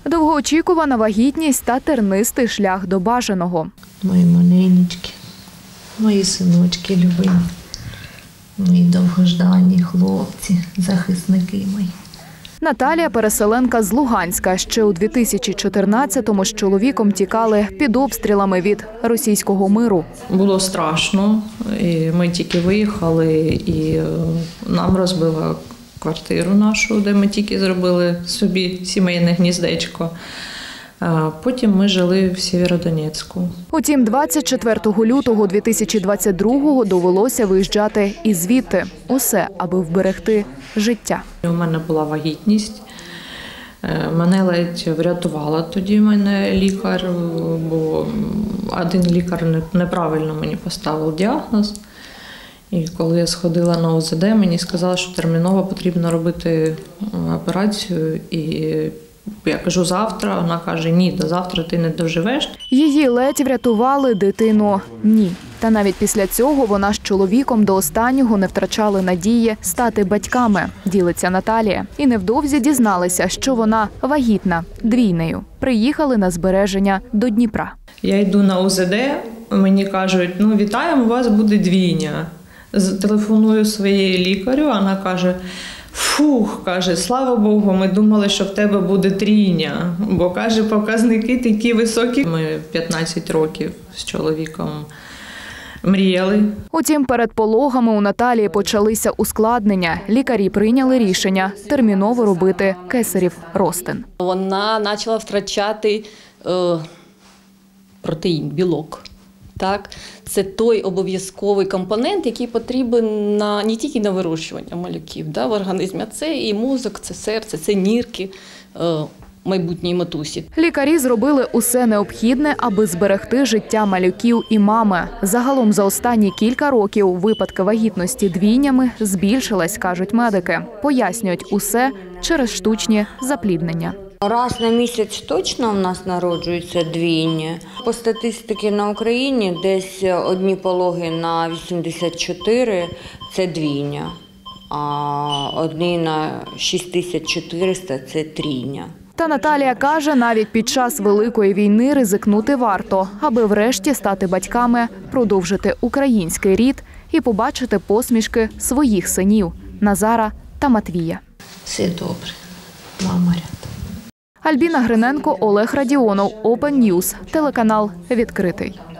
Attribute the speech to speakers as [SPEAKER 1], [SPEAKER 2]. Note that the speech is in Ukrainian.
[SPEAKER 1] Довгоочікувана вагітність та тернистий шлях до бажаного.
[SPEAKER 2] Мої маленькі, мої синочки любимі, мої довгождані хлопці, захисники мої.
[SPEAKER 1] Наталія – переселенка з Луганська. Ще у 2014-му з чоловіком тікали під обстрілами від російського миру.
[SPEAKER 3] Було страшно, і ми тільки виїхали, і нам розбили квартиру нашу, де ми тільки зробили собі сімейне гніздечко. Потім ми жили в Сєвєродонецьку.
[SPEAKER 1] Утім, 24 лютого 2022-го довелося виїжджати і звідти. Усе, аби вберегти життя.
[SPEAKER 3] У мене була вагітність. Мене ледь врятувала тоді мене лікар, бо один лікар неправильно мені поставив діагноз. І коли я сходила на УЗД, мені сказали, що терміново потрібно робити операцію. І я кажу, завтра. Вона каже, ні, до завтра ти не доживеш.
[SPEAKER 1] Її ледь врятували, дитину – ні. Та навіть після цього вона з чоловіком до останнього не втрачали надії стати батьками, ділиться Наталія. І невдовзі дізналися, що вона вагітна двійнею. Приїхали на збереження до Дніпра.
[SPEAKER 3] Я йду на УЗД, мені кажуть, вітаємо, у вас буде двійня. Телефоную своєї лікарю, вона каже, фух, каже, слава Богу, ми думали, що в тебе буде трійня, бо, каже, показники такі високі. Ми 15 років з чоловіком мріяли.
[SPEAKER 1] Утім, перед пологами у Наталії почалися ускладнення. Лікарі прийняли рішення терміново робити кесарів розтин.
[SPEAKER 4] Вона почала втрачати протеїн, білок. Так, це той обов'язковий компонент, який потрібен не тільки на вирощування малюків в організмі, а це і мозок, це серце, це нирки майбутньої матусі.
[SPEAKER 1] Лікарі зробили усе необхідне, аби зберегти життя малюків і мами. Загалом за останні кілька років випадки вагітності двійнями збільшились, кажуть медики. Пояснюють усе через штучні запліднення.
[SPEAKER 5] Раз на місяць точно в нас народжуються двійні. По статистиці на Україні десь одні пологи на 84 – це двійня, а одні на 6400 – це трійня.
[SPEAKER 1] Та Наталія каже, навіть під час Великої війни ризикнути варто, аби врешті стати батьками, продовжити український рід і побачити посмішки своїх синів – Назара та Матвія.
[SPEAKER 2] Все добре, мама рядом.
[SPEAKER 1] Альбіна Гриненко, Олег Радіонов, Open News, телеканал «Відкритий».